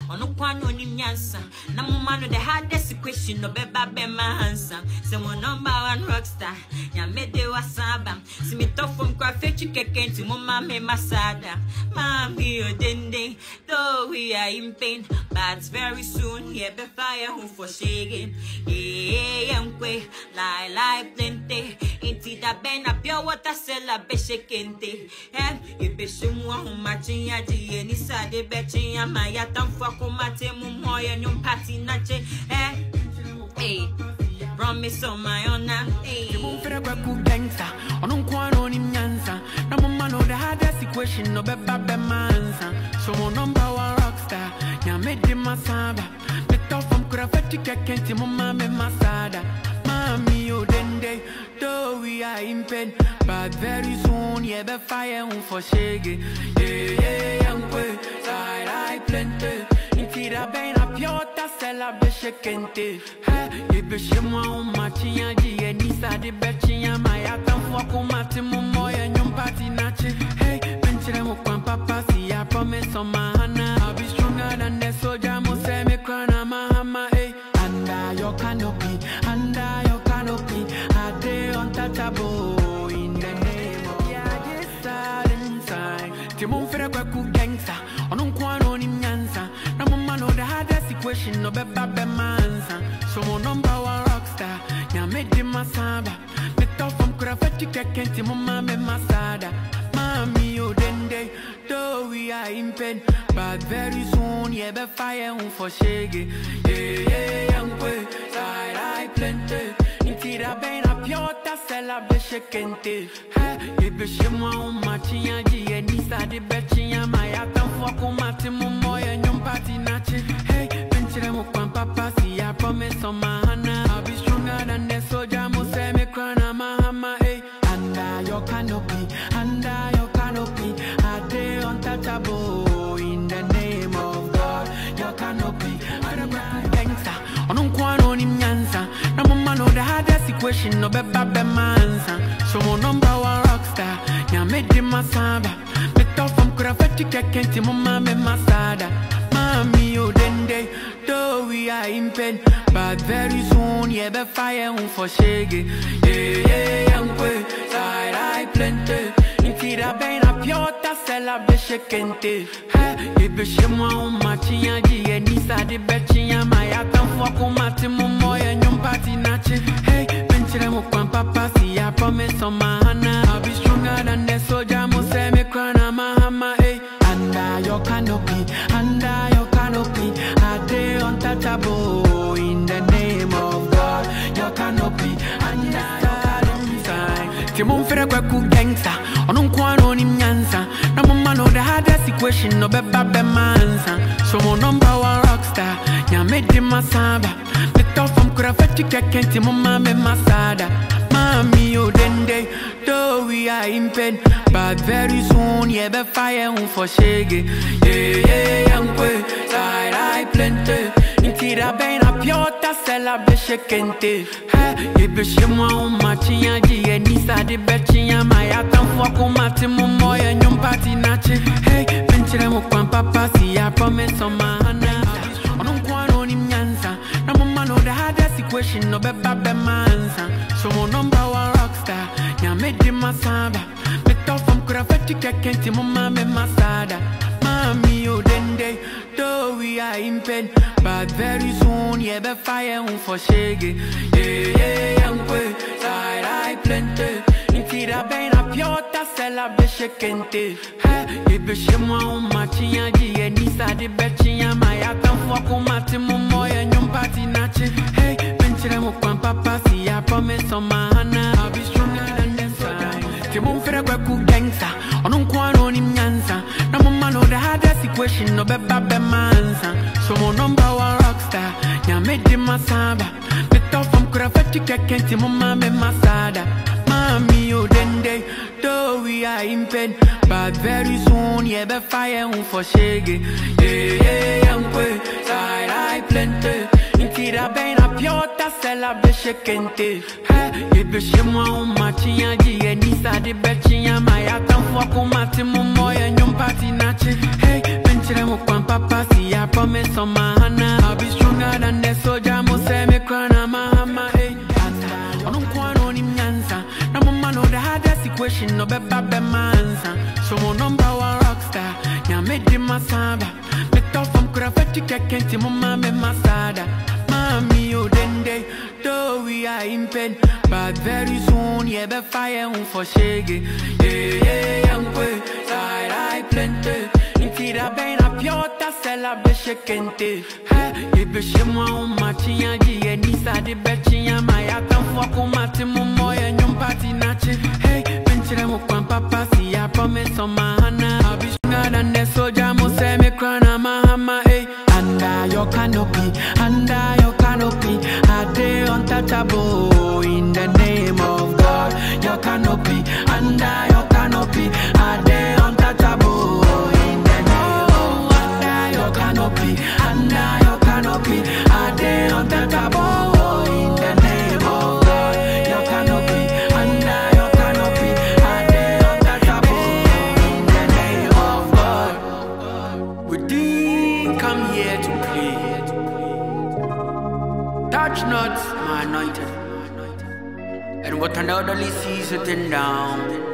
On no one on him yansa. No man with the hardest question no beba be my handsome. Someone number one rockstar. Ya made the wasaba. See me tough from craft you can to mama me masada. Mommy or dende. Though we are in pain. But very soon here be fire who for shaking. Yeah, I'm quay. Lie plenty. Inti da ben a pure water sella be shaking. Eh, you be shumwa who matching ya di any side betching ya my yatam for comate mumoy and your party nache. Eh, hey, promise on my honor. Hey, you won't feel like a gangster. On Quano in Yansa. No man know the hardest equation no beba be mansa. So number one rockstar. Ya made him masaba. The top from Kurafeti can't mama me masada. Mommy, oh, dende, though we are in pain, but very soon, yeah, be fire for shaggy. Yeah, I'm quay, I plenty. Inti da ben a piota, sella be shakente. You be shimwa, matching, and Nisa de betching, my atom for comati mumoy and your party nachi. Hey, venture papa, see, I promise on my Hana. I'll be stronger than the soldier, Mosemi Krana, Mahama, eh. Under your canopy, under your canopy, I day untouchable in the name of yes, inside. Timon Ferraku gangster, on Quano in Yansa. No man know the hardest equation, no beba be mansa. So number one rockstar, ya made him masaba. The top from Kurafeti can't mama me masada. Mommy, oh, dende, though we are in pain, but very soon, yeah, be fire for shaggy. Yeah, I'm quay, I plenty. Inti da ben a piota, sella be shakente. You be shimwa, matching, and Nisa de betching, my atom for comati mumoy and your party nachi. Hey, venture papa, see, I promise on my Hana. I'll be stronger than the soldier, Mosemi Krana, Mahama, eh. Under your canopy, under your canopy, I day untouchable in the name of God. Your canopy, under gangster, on Quano in Yansa. No man know the hardest equation, no beba be mansa. So number one rockstar, ya made him masaba. The top from Kurafeti can't mama me masada. Mommy, oh, dende, though we are in pain, but very soon, yeah, be fire for shaggy. Yeah, I'm quay, I plenty. Inti da ben a piota, sella be shakente. You be shimwa, matching, and Nisa de betching, my atom for comati mumoy and your party nachi. Hey, venture papa, see, I promise on my Hana. I'll be stronger than the soldier, Mosemi Krana, Mahama, eh. Under your canopy, I day untouchable in the name of God. Your canopy, under your canopy. Timon Ferraku gangster, on Quano in Yansa. No man know the hardest equation, no beba be mansa. So number one rockstar, ya made him masaba. The top from Kurafeti can't mama me masada. Mommy, oh, dende, though we are in pain, but very soon, yeah, be fire for shaggy. Yeah, I'm quay, I plenty. Inti da ben a piota, sella be shakente. You be shimwa, matching, and Nisa de betching, my atom for comati mumoy and your party nachi. Hey, venture papa, see, I promise on my Hana. On Quano in Yansa. No man know the hardest equation, no beba be mansa. So number one rockstar, ya made him masaba. The top from Kurafeti can't mama me masada. Mommy, oh, dende, though we are in pain, but very soon, yeah, be fire for shaggy. Yeah, I'm quay, I plenty. Inti da ben a piota, sella be shakente. You be shimwa, matching, and Nisa de betching, my atom for comati mumoy and your party nachi. Hey, venture papa, see, I promise on my Hana. I'll be stronger than the side. Timon Ferraku gangster, on Quano in Yansa. No man know the hardest equation, no beba be mansa. So number one rockstar, ya made him masaba. The top from Kurafeti can't mama me masada. Mommy, oh, dende, though we are in pain, but very soon, yeah, be fire for shaggy. Yeah, I'm quay, I plenty. Inti da ben a piota, sella be shakente. You be shimwa, matching, and Nisa de betching, my atom for comati mumoy and your party nachi. Hey, Papa, see, I promise on my Hannah. I'll be stronger than the soldier, mo say me crown my hammer, hey. I don't want on him answer. No man know the hardest equation, no be mansa. So my number one rock star, yeah, made him my samba. Me tough from Kuami can't see mama me masada. Mami, oh, then they, though we are in pain, but very soon, yeah, be fire for shaggy. Yeah, young boy, side I plenty. Tira bem na piota, se la beche quente. E beche moi matinha dia nisa de betinha maia tão foco mate momoya nyum party nache. Hey, mentira mo quan papa si I promise on my Hannah. I'll be stronger than the soldier mo say me crown my hammer. Hey, under your canopy, I dey untouchable in the name of God. Your canopy, under your canopy, I dey untouchable. Under your canopy, I dey untouchable in the name of God. Your canopy, under your canopy, I dey untouchable in the name of God. We didn't come here to play. Touch not my anointed, and what an elderly sees sitting down.